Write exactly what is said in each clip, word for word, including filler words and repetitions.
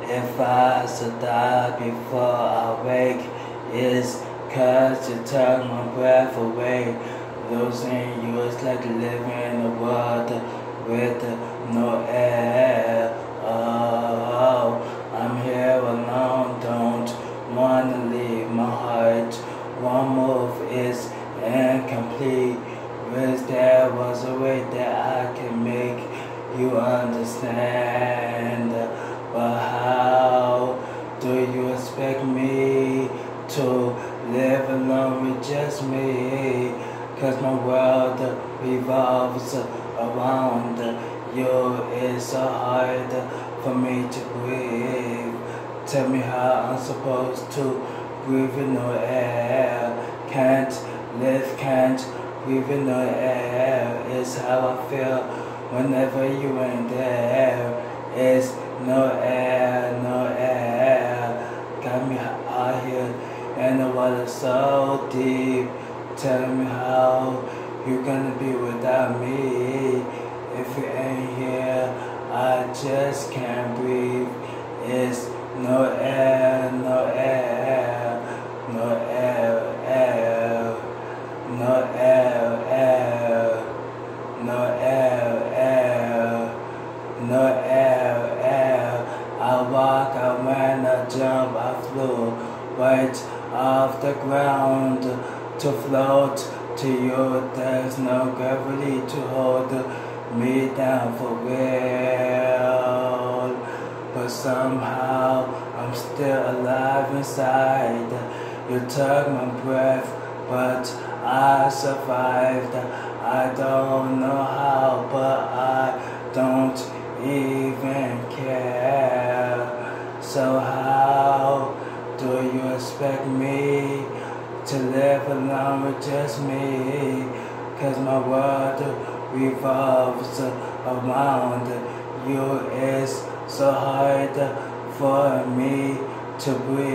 If I should die before I wake, it's 'cause you took my breath away. Losing you is like living in a world with no air. Oh, I'm here alone, don't wanna leave my heart. One move is incomplete. Wish there was a way that I can make you understand. But how do you expect me to live alone with just me? 'Cause my world revolves around you. It's so hard for me to breathe. Tell me how I'm supposed to breathe in no air. Can't live, can't breathe in no air. It's how I feel whenever you ain't there. It's no air, no air. Got me out here and the water so deep. Tell me how you gonna be without me. If you ain't here, I just can't breathe. It's no air, no air, no air, air, no air, air, no air, air, no air, air. I walk, I ran, I jump, I flew right off the ground to float to you. There's no gravity to hold me down for real. But somehow I'm still alive inside. You took my breath, but I survived. I don't know how, but I don't even care. So how do you expect me to live alone with just me? 'Cause my world revolves around you. It's so hard for me to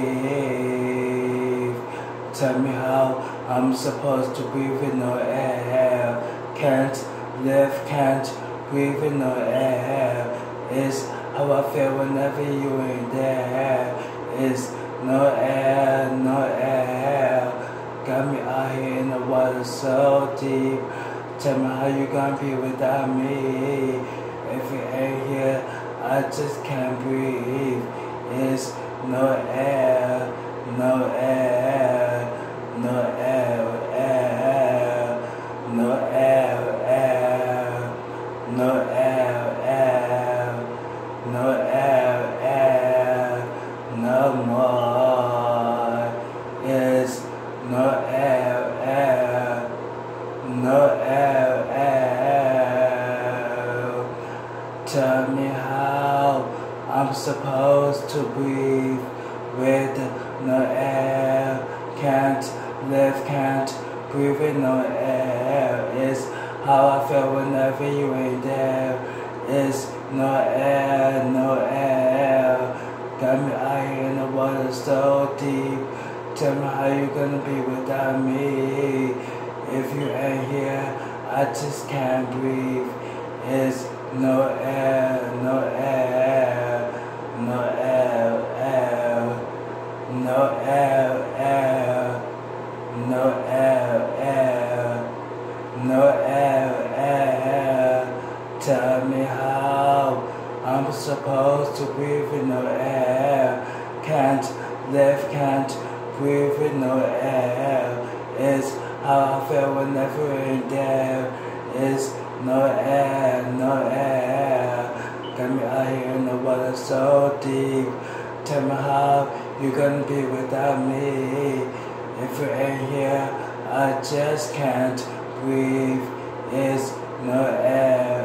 breathe. Tell me how I'm supposed to breathe in no air. Can't live, can't breathe in no air. It's how I feel whenever you ain't there. It's no air, no air. Got me out here in the water so deep. Tell me how you gonna be without me. If you ain't here, I just can't breathe. It's no air, no air, no air, air, no air, air, no air, air, no air, air, no more. It's no air, air, no air, air. Tell me how I'm supposed to breathe with no air. Can't live, can't breathe with no air. It's how I feel whenever you ain't there. It's no air, no air. Got me out here in the water so deep. Tell me how you gonna be without me. If you ain't here, I just can't breathe. It's no air, no air, no air, air, no air, air, no air, air, no air, air. Tell me how I'm supposed to breathe with no air. Can't live, can't breathe with no air. It's how I feel whenever ain't there. It's no air, no air. Got me out here in the water so deep. Tell me how you gonna be without me. If you ain't here, I just can't breathe. It's no air.